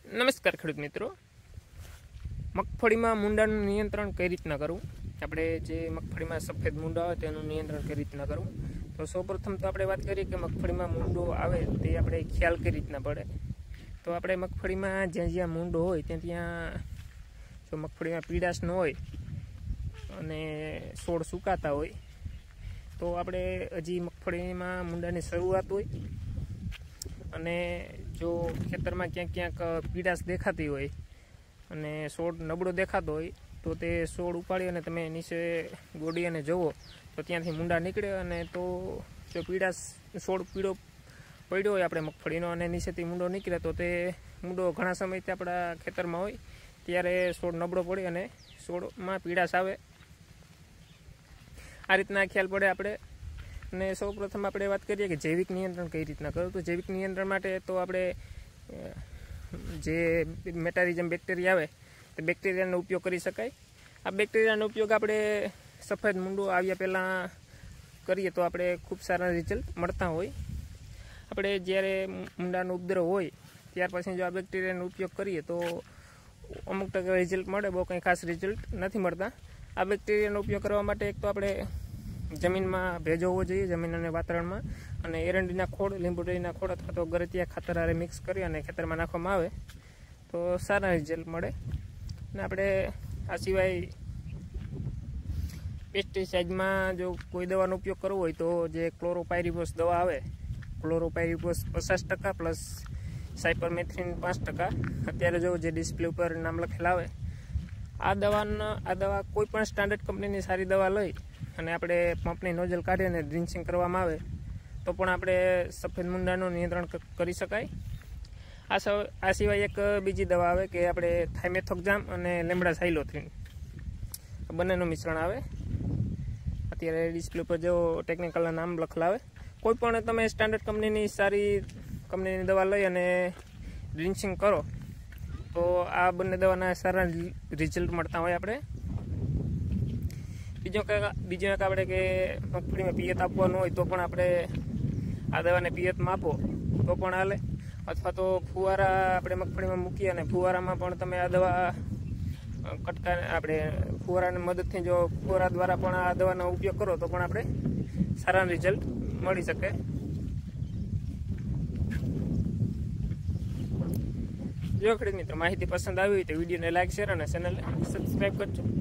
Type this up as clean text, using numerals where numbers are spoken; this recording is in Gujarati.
નમસ્કાર ખેડૂત મિત્રો, મગફળીમાં મૂંડાનું નિયંત્રણ કઈ રીતના કરવું, આપણે જે મગફળીમાં સફેદ મૂંડા હોય તેનું નિયંત્રણ કઈ રીતના કરવું. તો સૌપ્રથમ તો આપણે વાત કરીએ કે મગફળીમાં મૂંડો આવે તે આપણે ખ્યાલ કઈ રીતના પડે. તો આપણે મગફળીમાં જ્યાં જ્યાં મૂંડો હોય ત્યાં જો મગફળીમાં પીડાશ ન હોય અને છોડ સુકાતા હોય તો આપણે હજી મગફળીમાં મૂંડાની શરૂઆત હોય અને જો ખેતરમાં ક્યાંક ક્યાંક પીડાશ દેખાતી હોય અને છોડ નબળો દેખાતો હોય તો તે છોડ ઉપાડી અને તમે નીચે ગોડી અને જુઓ તો ત્યાંથી મૂંડા નીકળે. અને તો જો પીડાશ છોડ પીળો પડ્યો હોય આપણે મગફળીનો અને નીચેથી મૂંડો નીકળે તો તે મૂંડો ઘણા સમયથી આપણા ખેતરમાં હોય ત્યારે છોડ નબળો પડે અને છોડમાં પીડાશ આવે. આ રીતના ખ્યાલ પડે આપણે. અને સૌપ્રથમ આપણે વાત કરીએ કે જૈવિક નિયંત્રણ કઈ રીતના કરવું. તો જૈવિક નિયંત્રણ માટે તો આપણે જે મેટારિઝમ બેક્ટેરિયા આવે તે બેક્ટેરિયાનો ઉપયોગ કરી શકાય. આ બેક્ટેરિયાનો ઉપયોગ આપણે સફેદ મૂંડું આવ્યા પહેલાં કરીએ તો આપણે ખૂબ સારા રિઝલ્ટ મળતા હોય. આપણે જ્યારે મૂંડાનો ઉપદ્રવ હોય ત્યાર પછી જો આ બેક્ટેરિયાનો ઉપયોગ કરીએ તો અમુક ટકા રિઝલ્ટ મળે, બહુ કંઈ ખાસ રિઝલ્ટ નથી મળતા. આ બેક્ટેરિયાનો ઉપયોગ કરવા માટે એક તો આપણે જમીનમાં ભેજ હોવો જોઈએ, જમીન અને વાતાવરણમાં, અને એરંડીના ખોળ, લીંબોડીના ખોળ અથવા તો ગરતિયા ખાતર હારે મિક્સ કરી અને ખેતરમાં નાખવામાં આવે તો સારા રિઝલ્ટ મળે. અને આપણે આ સિવાય પેસ્ટિસાઇડમાં જો કોઈ દવાનો ઉપયોગ કરવો હોય તો જે ક્લોરોપાયરીફોસ દવા આવે, ક્લોરોપાયરીફોસ 50% પ્લસ સાયપરમેથ્રિન 5%, અત્યારે જો જે ડિસ્પ્લે ઉપર નામ લખેલા આવે, આ દવા કોઈ પણ સ્ટાન્ડર્ડ કંપનીની સારી દવા લઈ અને આપણે પંપની નોઝલ કાઢી અને ડ્રિન્ચિંગ કરવામાં આવે તો પણ આપણે સફેદ મૂંડાનું નિયંત્રણ કરી શકાય. આ સિવાય એક બીજી દવા આવે કે આપણે થાઇમેથોક્ઝામ અને લેમ્બડા સાયલોથ્રીન બંનેનું મિશ્રણ આવે. અત્યારે ડિસ્પ્લે પર જો ટેકનિકલના નામ લખેલા આવે. કોઈ પણ તમે સ્ટાન્ડર્ડ કંપનીની સારી કંપનીની દવા લઈ અને ડ્રિન્ચિંગ કરો તો આ બંને દવાના સારા રિઝલ્ટ મળતા હોય. આપણે બીજો એક આપણે કે મગફળીમાં પિયત આપવાનું હોય તો પણ આપણે આ દવાને પિયતમાં આપો તો પણ હાલે, અથવા તો ફુવારા આપણે મગફળીમાં મૂકીએ અને ફુવારામાં પણ તમે આ દવા કટકા આપણે ફુવારાની મદદથી જો ફુવારા દ્વારા પણ આ દવાનો ઉપયોગ કરો તો પણ આપણે સારા રિઝલ્ટ મળી શકે. જો ખેડૂત મિત્રો માહિતી પસંદ આવી હોય તો વિડીયોને લાઈક, શેર અને ચેનલને સબસ્ક્રાઈબ કરજો.